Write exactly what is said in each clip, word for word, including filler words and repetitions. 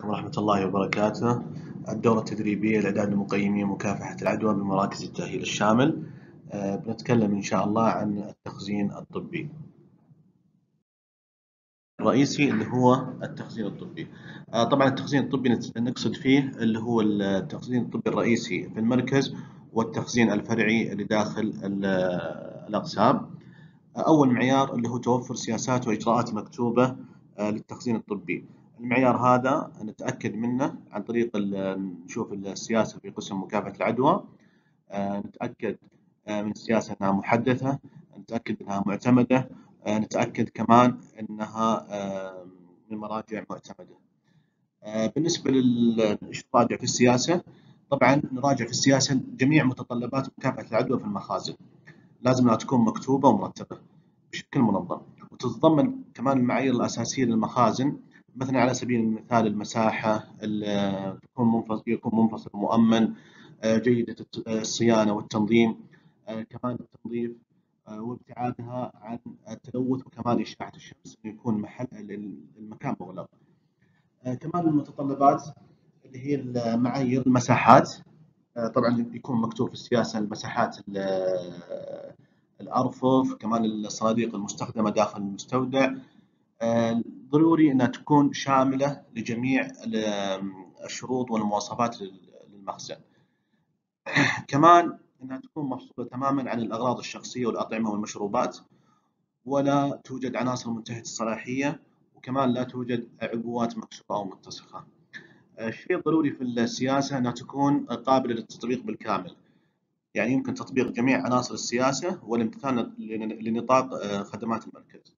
عليكم ورحمة الله وبركاته. الدورة التدريبية لإعداد المقيمين مكافحة العدوى بمراكز التأهيل الشامل. آه، بنتكلم إن شاء الله عن التخزين الطبي. الرئيسي اللي هو التخزين الطبي. آه، طبعا التخزين الطبي نقصد فيه اللي هو التخزين الطبي الرئيسي في المركز، والتخزين الفرعي اللي داخل الأقسام. أول معيار اللي هو توفر سياسات وإجراءات مكتوبة للتخزين الطبي. المعيار هذا نتأكد منه عن طريق نشوف السياسة في قسم مكافحة العدوى، نتأكد من السياسة أنها محدثة، نتأكد أنها معتمدة، نتأكد كمان أنها من مراجع معتمدة. بالنسبة لإيش نراجع في السياسة، طبعا نراجع في السياسة جميع متطلبات مكافحة العدوى في المخازن، لازم أنها تكون مكتوبة ومرتبة بشكل منظم، وتتضمن كمان المعايير الأساسية للمخازن، مثلا على سبيل المثال المساحة، تكون منفصل يكون منفصل مؤمن، جيدة الصيانة والتنظيم، كمان التنظيف وابتعادها عن التلوث، وكمان إشعاع الشمس، إنه يكون محل المكان مغلق. كمان المتطلبات اللي هي المعايير المساحات، طبعا يكون مكتوب في السياسة المساحات الأرفف، كمان الصناديق المستخدمة داخل المستودع. ضروري أنها تكون شاملة لجميع الشروط والمواصفات للمخزن. كمان أنها تكون مفصولة تماما عن الأغراض الشخصية والأطعمة والمشروبات، ولا توجد عناصر منتهية الصلاحية، وكمان لا توجد عبوات مكسورة أو متسخة. الشيء الضروري في السياسة أنها تكون قابلة للتطبيق بالكامل، يعني يمكن تطبيق جميع عناصر السياسة والامتثال لنطاق خدمات المركز.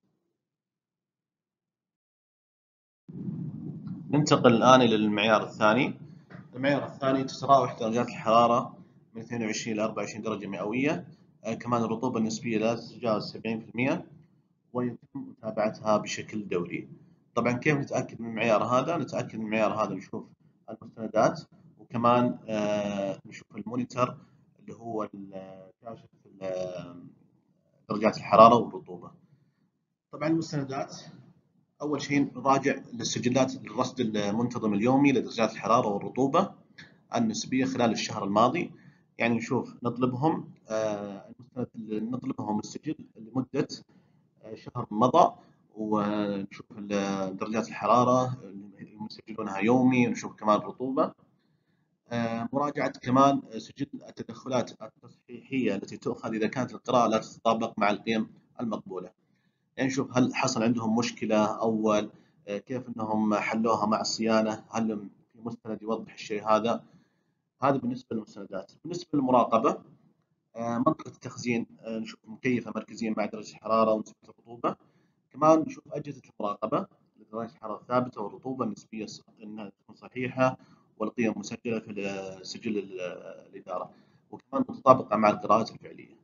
ننتقل الآن إلى المعيار الثاني. المعيار الثاني تتراوح درجات الحرارة من اثنين وعشرين إلى أربعة وعشرين درجة مئوية، كمان الرطوبة النسبية لا تتجاوز سبعين بالمئة، ويتم متابعتها بشكل دوري. طبعا كيف نتأكد من المعيار هذا؟ نتأكد من المعيار هذا نشوف المستندات، وكمان آه نشوف المونيتر اللي هو كاشف درجات الحرارة والرطوبة. طبعا المستندات، أول شيء نراجع السجلات الرصد المنتظم اليومي لدرجات الحرارة والرطوبة النسبية خلال الشهر الماضي، يعني نشوف نطلبهم آه نطلبهم السجل لمدة شهر مضى، ونشوف درجات الحرارة يسجلونها يومي، ونشوف كمان الرطوبة. مراجعة كمان سجل التدخلات التصحيحية التي تؤخذ إذا كانت القراءة لا تتطابق مع القيم المقبولة، يعني نشوف هل حصل عندهم مشكلة أول، كيف أنهم حلوها مع الصيانة، هل في مستند يوضح الشيء هذا. هذا بالنسبة للمستندات. بالنسبة للمراقبة، منطقة التخزين نشوف مكيفة مركزيا مع درجة الحرارة ونسبة الرطوبة. كمان نشوف أجهزة المراقبة لدرجة الحرارة الثابتة والرطوبة النسبية أنها تكون صحيحة، والقيم مسجلة في سجل الإدارة، وكمان متطابقة مع القراءات الفعلية.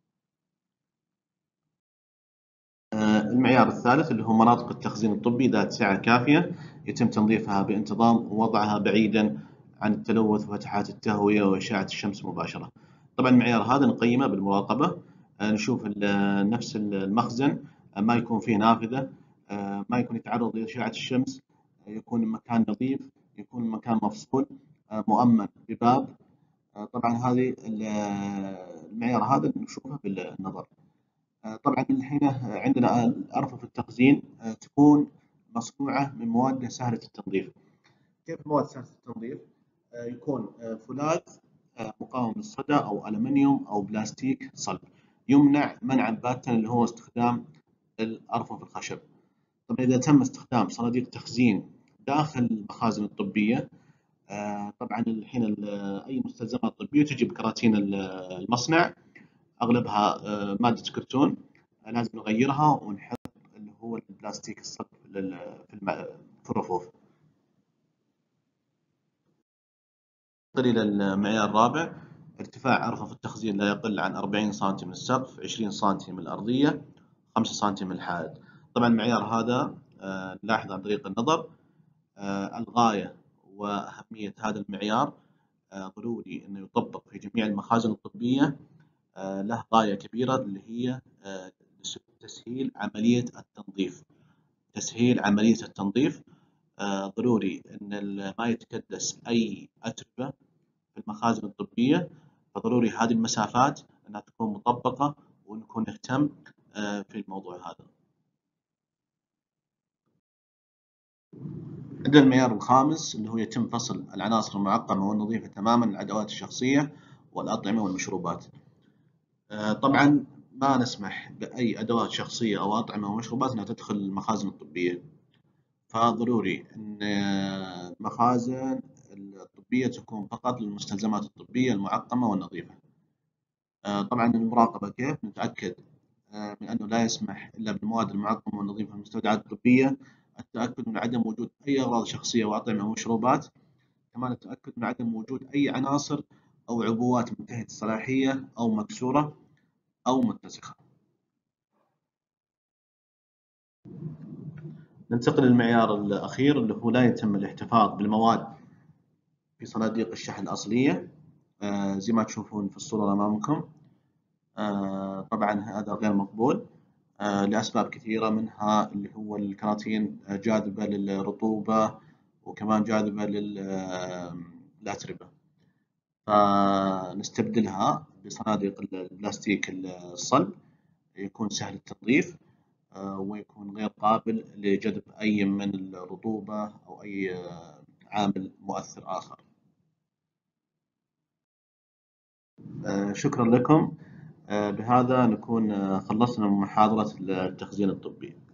المعيار الثالث اللي هو مناطق التخزين الطبي ذات سعة كافية، يتم تنظيفها بانتظام ووضعها بعيدا عن التلوث وفتحات التهوية وإشعة الشمس مباشرة. طبعا المعيار هذا نقيمه بالمراقبة، نشوف نفس المخزن ما يكون فيه نافذة، ما يكون يتعرض لإشعة الشمس، يكون المكان نظيف، يكون المكان مفصول، مؤمن بباب. طبعا هذه المعيار هذا نشوفه بالنظر. طبعا هنا عندنا أرفف التخزين تكون مصنوعة من مواد سهلة التنظيف. كيف مواد سهلة التنظيف؟ يكون فولاذ مقاوم للصدى، أو ألمنيوم، أو بلاستيك صلب، يمنع منعا باتا اللي هو استخدام الأرفف الخشب. طبعا إذا تم استخدام صناديق تخزين داخل المخازن الطبية، طبعا الحين أي مستلزمات طبية تجي بكراتين المصنع، أغلبها مادة كرتون، لازم نغيرها ونحط اللي هو البلاستيك الصلب في الرفوف. ننتقل إلى المعيار الرابع. ارتفاع أرفف التخزين لا يقل عن أربعين سنتي من السقف، عشرين سنتي من الأرضية، خمسة سنتي من الحائط. طبعا المعيار هذا نلاحظ عن طريق النظر الغاية وأهمية هذا المعيار، ضروري أنه يطبق في جميع المخازن الطبية، له غاية كبيرة اللي هي تسهيل عملية التنظيف تسهيل عملية التنظيف آه، ضروري إن ال- ما يتكدس أي أتربة في المخازن الطبية، فضروري هذه المسافات أنها تكون مطبقة ونكون نهتم آه، في الموضوع هذا. عندنا المعيار الخامس اللي هو يتم فصل العناصر المعقمة والنظيفة تماما عن الأدوات الشخصية والأطعمة والمشروبات. آه، طبعا ما نسمح بأي أدوات شخصية أو أطعمة ومشروبات أنها تدخل المخازن الطبية، فضروري أن آه، المخازن الطبية تكون فقط للمستلزمات الطبية المعقمة والنظيفة. آه، طبعا المراقبة كيف نتأكد آه، من أنه لا يسمح إلا بالمواد المعقمة والنظيفة في المستودعات الطبية، التأكد من عدم وجود أي أغراض شخصية وأطعمة ومشروبات، كمان التأكد من عدم وجود أي عناصر أو عبوات منتهية الصلاحية أو مكسورة أو متسخة. ننتقل للمعيار الأخير اللي هو لا يتم الاحتفاظ بالمواد في صناديق الشحن الأصلية، آه، زي ما تشوفون في الصورة أمامكم. آه، طبعا هذا غير مقبول آه، لأسباب كثيرة، منها اللي هو الكراتين آه، جاذبة للرطوبة وكمان جاذبة للأتربة، فنستبدلها بصناديق البلاستيك الصلب، يكون سهل التنظيف آه، ويكون غير قابل لجذب أي من الرطوبة أو أي آه، عامل مؤثر آخر. آه، شكرا لكم. آه، بهذا نكون آه، خلصنا من محاضرة التخزين الطبي.